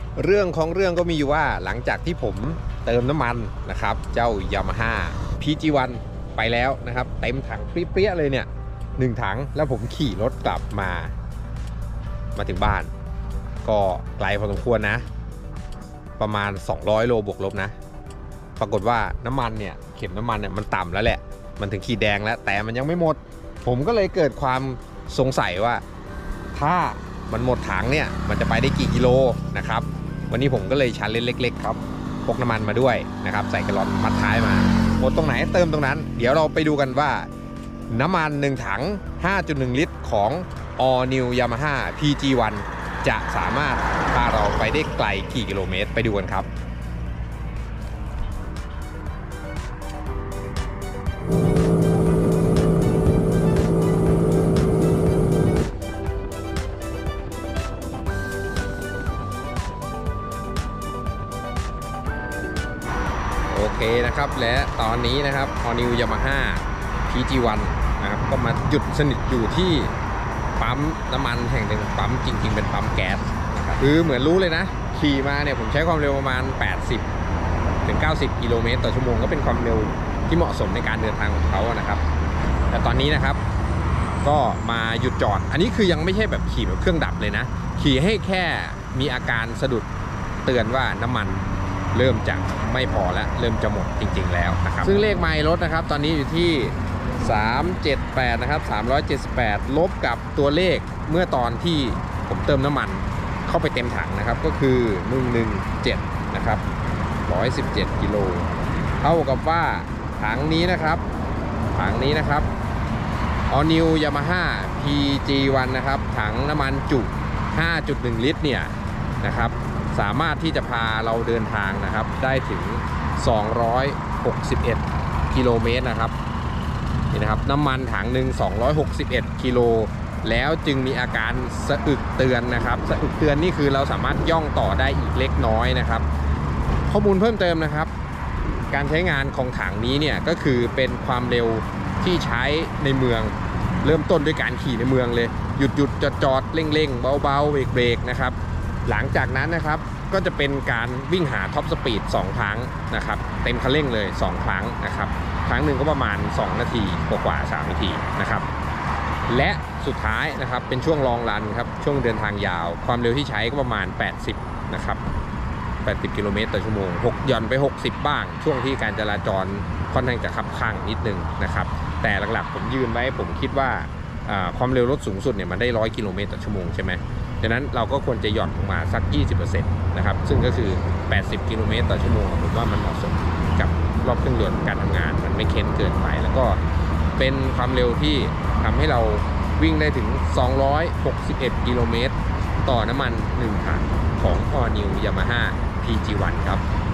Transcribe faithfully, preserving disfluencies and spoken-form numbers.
เรื่องของเรื่องก็มีอยู่ว่าหลังจากที่ผมเติมน้ำมันนะครับเจ้า Yamaha พี จี วัน ไปแล้วนะครับเต็มถังเปรี้ยๆเลยเนี่ยหนึ่งถังแล้วผมขี่รถกลับมามาถึงบ้านก็ไกลพอสมควรนะประมาณสองร้อยโลบวกลบนะปรากฏว่าน้ำมันเนี่ยเข็มน้ำมันเนี่ยมันต่ำแล้วแหละมันถึงขีดแดงแล้วแต่มันยังไม่หมดผมก็เลยเกิดความสงสัยว่าถ้ามันหมดถังเนี่ยมันจะไปได้กี่กิโลนะครับวันนี้ผมก็เลยชันเล็กๆครับพกน้ำมันมาด้วยนะครับใส่กระลอนมัดท้ายมาหมดตรงไหนเติมตรงนั้นเดี๋ยวเราไปดูกันว่าน้ำมันหนึ่งถัง ห้าจุดหนึ่ง ลิตรของ All New Yamaha พี จี วัน จะสามารถพาเราไปได้ไกลกี่กิโลเมตรไปดูกันครับโอเคนะครับและตอนนี้นะครับ All New Yamaha พี จี วัน นะครับก็มาหยุดสนิทอยู่ที่ปั๊มน้ำมันแห่งหนึ่งปั๊มจริงๆเป็นปั๊มแก๊สนะครับคือเหมือนรู้เลยนะขี่มาเนี่ยผมใช้ความเร็วประมาณแปดสิบถึงเก้าสิบกิโลเมตรต่อชั่วโมงก็เป็นความเร็วที่เหมาะสมในการเดินทางของเขานะครับแต่ตอนนี้นะครับก็มาหยุดจอดอันนี้คือยังไม่ใช่แบบขี่แบบเครื่องดับเลยนะขี่ให้แค่มีอาการสะดุดเตือนว่าน้ำมันเริ่มจะไม่พอแล้วเริ่มจะหมดจริงๆแล้วนะครับซึ่งเลขไมล์รถนะครับตอนนี้อยู่ที่สามเจ็ดแปดนะครับสามร้อยเจ็ดสิบแปดลบกับตัวเลขเมื่อตอนที่ผมเติมน้ำมันเข้าไปเต็มถังนะครับก็คือหนึ่งร้อยสิบเจ็ดนะครับหนึ่งร้อยสิบเจ็ดกิโลเท่ากับว่าถังนี้นะครับถังนี้นะครับ All New Yamaha พี จี วัน นะครับถังน้ำมันจุ ห้าจุดหนึ่ง ลิตรเนี่ยนะครับสามารถที่จะพาเราเดินทางนะครับได้ถึงสองร้อยหกสิบเอ็ดกิโลเมตรนะครับนี่นะครับน้ำมันถังหนึ่งสองร้อยหกสิบเอ็ดกิโลแล้วจึงมีอาการสะอึกเตือนนะครับสะอึกเตือนนี่คือเราสามารถย่องต่อได้อีกเล็กน้อยนะครับข้อมูลเพิ่มเติมนะครับการใช้งานของถังนี้เนี่ยก็คือเป็นความเร็วที่ใช้ในเมืองเริ่มต้นด้วยการขี่ในเมืองเลยหยุดหยุดจอดจอดเร่งเร่งเบาๆเบรกเบรกนะครับหลังจากนั้นนะครับก็จะเป็นการวิ่งหาท็อปสปีดสองครั้งนะครับเต็มคันเร่งเลยสองครั้งนะครับครั้งหนึ่งก็ประมาณสองนาทีกว่าๆสามนาทีนะครับและสุดท้ายนะครับเป็นช่วงลองรันครับช่วงเดินทางยาวความเร็วที่ใช้ก็ประมาณแปดสิบนะครับแปดสิบกิโลเมตรต่อชั่วโมงหกหย่อนไปหกสิบบ้างช่วงที่การจราจรค่อนข้างจะคับข้างนิดนึงนะครับแต่หลักๆผมยืนไว้ผมคิดว่าความเร็วรถสูงสุดเนี่ยมันได้ร้อยกิโลเมตรต่อชั่วโมงใช่ไหมดังนั้นเราก็ควรจะหย่อนลงมาสัก ยี่สิบเปอร์เซ็นต์ นะครับซึ่งก็คือแปดสิบกิโลเมตรต่อชั่วโมงผมว่ามันเหมาะสมกับรอบเครื่องยนต์การทำงานมันไม่เค้นเกินไปแล้วก็เป็นความเร็วที่ทำให้เราวิ่งได้ถึงสองร้อยหกสิบเอ็ดกิโลเมตรต่อน้ำมันหนึ่งถังของ All New Yamaha พี จี วัน ครับ